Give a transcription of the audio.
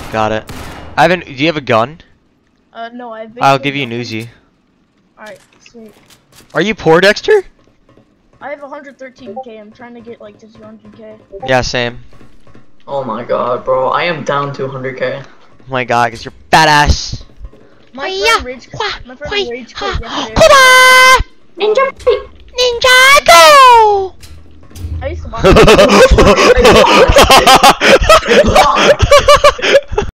Got it. I haven't. Do you have a gun? No, I have. I'll give you an Uzi. Alright, sweet. Are you poor, Dexter? I have 113k. I'm trying to get like to 200k. Yeah, same. Oh my god, bro. I am down to 100k. Oh my god, cause you're badass. My friend Rage quit yesterday. Ninjago! I used to watch